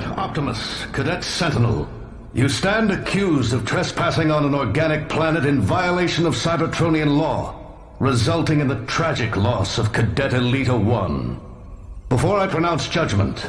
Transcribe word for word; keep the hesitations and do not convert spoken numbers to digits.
Optimus, Cadet Sentinel. You stand accused of trespassing on an organic planet in violation of Cybertronian law, resulting in the tragic loss of Cadet Elita one. Before I pronounce judgment,